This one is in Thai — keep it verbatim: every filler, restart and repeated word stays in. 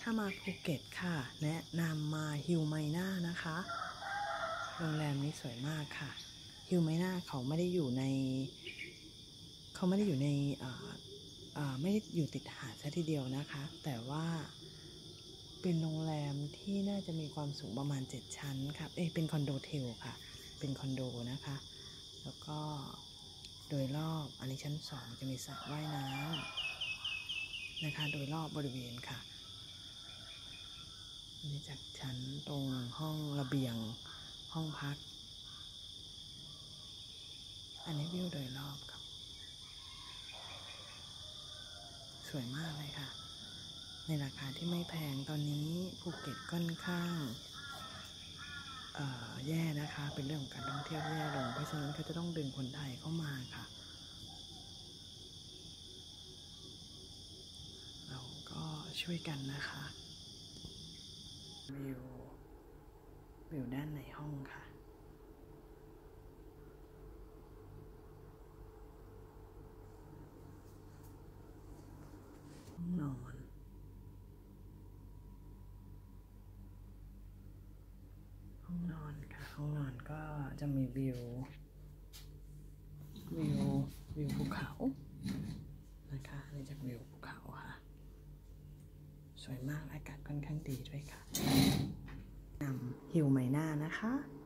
ถ้ามาภูเก็ตค่ะแนะนำมาฮิวไมน่านะคะโรงแรมนี้สวยมากค่ะฮิวไมน่าเขาไม่ได้อยู่ในเขาไม่ได้อยู่ในไม่ได้อยู่ติดหาดซะทีเดียวนะคะแต่ว่าเป็นโรงแรมที่น่าจะมีความสูงประมาณเจ็ดชั้นค่ะเอ๊ะเป็นคอนโดเทลค่ะเป็นคอนโดนะคะแล้วก็โดยรอบอันนี้ชั้นสองจะมีสระว่ายน้ำนะคะโดยรอบบริเวณค่ะอันนี้จากชั้นตรงห้องระเบียงห้องพักอันนี้วิวโดยรอบครับสวยมากเลยค่ะในราคาที่ไม่แพงตอนนี้ภูเก็ตค่อนข้างแย่นะคะเป็นเรื่องของการท่องเที่ยวแย่ลงเพราะฉะนั้นเขาจะต้องดึงคนไทยเข้ามาค่ะเราก็ช่วยกันนะคะวิววิวด้านในห้องค่ะห้องนอนห้องนอนค่ะห้องนอนก็จะมีวิววิววิวภูเขานะคะนี่จากวิวภูเขาค่ะสวยมากอากาศค่อนข้างดีด้วยค่ะนำฮิวไมน่านะคะ